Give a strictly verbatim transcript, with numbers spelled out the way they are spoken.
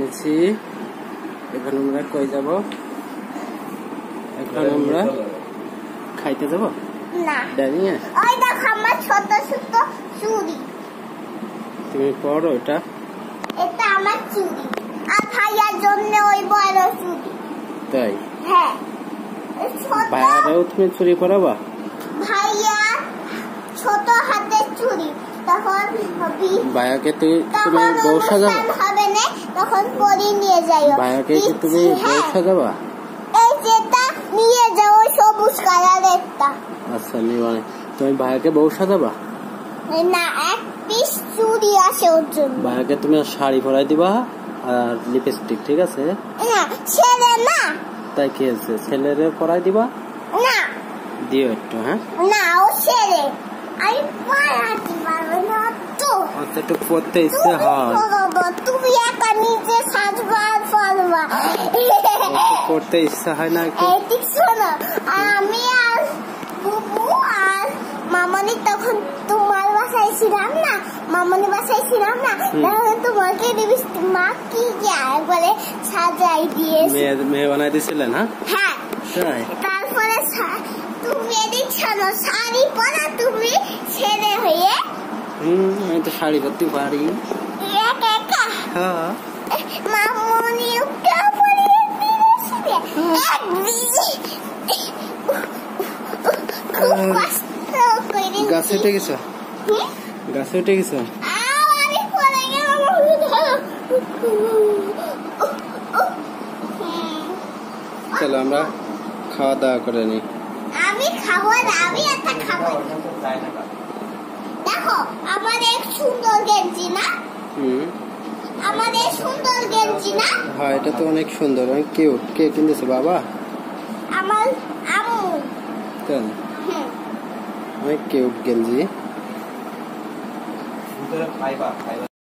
নিয়েছি। এখন আমরা কই যাব? এখন আমরা খাইতে যাব না ডাইনিং এ। ওই দেখো আমার ছোট ছোট চুড়ি। তুমি পড়ো এটা। এটা আমার চুড়ি আর ভাইয়ার জন্য ওই বড় চুড়ি। তাই? হ্যাঁ। ছোট ভাইয়ারও তুমি চুড়ি পরাবা? ভাইয়া ছোট হাতের চুড়ি, তখন ভাইয়াকে তুমি তুমি বউ সাজাবা? হবে না, তখন পরি নিয়ে যাই। ভাইয়াকে কি তুমি বউ সাজাবা? এই যেটা নিয়ে যাও ওই সবুজ কালারেরটা। আচ্ছা নিবা। তুমি ভাইয়াকে বউ সাজাবা? না, এক পিস চুড়ি আছে ওর জন্য। ভাইয়াকে তুমি শাড়ি পরাই দিবা আর লিপস্টিক, ঠিক আছে? না ছেলে না। তাই কি আছে, ছেলেরে পরাই দিবা? না দিও একটু। হ্যাঁ না, ও ছেলে, আমি পরাতে পারবো না তো। আচ্ছা একটু পড়তে ইচ্ছে হয়। তুমি একা নিজে সাজবা আর পরবা। পড়তে ইচ্ছা হয় না একটু? এই ঠিক শোনো, আমি আর বুবু আর মামনি তখন তোমার বাসায় ছিলাম না, মামনি বাসায় ছিলাম না, তখন তোমাকে লিপস্টিক মা কি যায় বলে সাজাই দিয়েছে। মেয়ে মেয়ে বানাই দিয়েছিলেন? হ্যাঁ হ্যাঁ। তাই? তারপরে তুমি এদিক ছাড়ো শাড়ি পরা, তুমি ছেলে হয়ে। হুম, আমি তো শাড়ি পরতে পারি। একা একা? হ্যাঁ। মামনি ওটা পরিয়ে দিয়েছিল। খুব কষ্ট করে। গাছে উঠে গেছো? গাছে উঠে গেছো? আমি পরে গেলাম। চলো আমরা খাওয়া দাওয়া করে নি। আমি খাবো না, আমি একটা খাবো। দেখো আমার এক সুন্দর গেঞ্জি না? হুম, আমার এই সুন্দর গেঞ্জি না? হ্যাঁ এটা তো অনেক সুন্দর, অনেক কিউট। কে কিনেছে? বাবা? আমার আম্মু। তাই? অনেক কিউট গেঞ্জি।